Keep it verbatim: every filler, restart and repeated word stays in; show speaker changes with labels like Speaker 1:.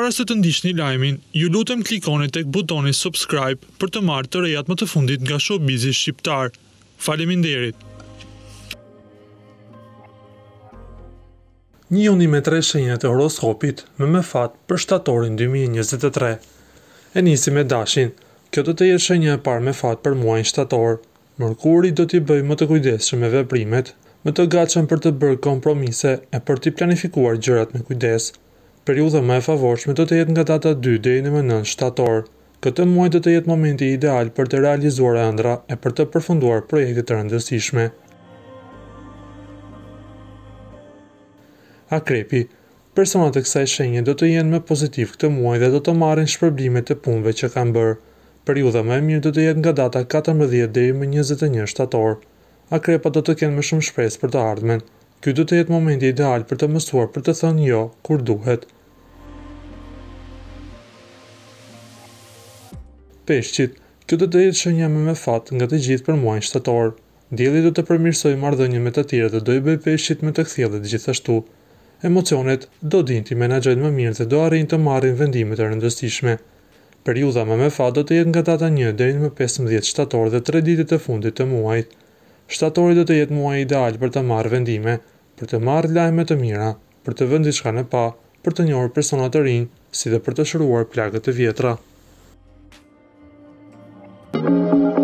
Speaker 1: Para se të ndiqni lajmin, ju lutem klikoni tek butoni subscribe për të marrë të rejat më të fundit nga showbizi shqiptar. Faleminderit.
Speaker 2: Njihuni me tre shenjat e horoskopit me me fat për shtatorin dy mijë e njëzet e tre. E nisi me dashin. Kjo do të jetë shenja e parë me fat për muajin shtator. Mërkuri do t'i bëjë më të kujdesshëm me veprimet, më të gatshëm për të bërë kompromise e për t'i planifikuar gjërat me kujdes. Periudha më e favorshme do të jetë nga data dy deri në nëntë shtator. Këtë muaj do të jetë momenti ideal për të realizuar ëndra e për të përfunduar projekte të rëndësishme. Akrepi. Personat e kësaj shenje do të jenë më pozitiv këtë muaj dhe do të marrin shpërblimet e punëve që kanë bërë. Periudha më e mirë do të jetë nga data katërmbëdhjetë deri më njëzet e një shtator. Akrepat do të kenë më shumë shpresë për të ardhmen. Ky do të jetë momenti ideal për të mësuar për të thënë jo kur duhet. Peshqit. Kjo do të jetë shenja më me fat nga të gjithë për muajin shtator. Dielli do të përmirësojë marrëdhënien me të tjerët dhe do i bëjë peshqit më të kthjellët gjithashtu. Emocionet do dinë t'i menaxhojnë më mirë dhe do arrijnë të marrin vendime të rëndësishme. Periudha më me fat do të jetë nga data një deri në pesëmbëdhjetë shtator dhe tre ditët e fundit të muajit. Shtatori do të jetë muaji ideal për të marrë vendime, për të marrë lajme të mira, për të vënë diçka në pa, për të njohur persona të rinj, si dhe për të shëruar plagët e vjetra.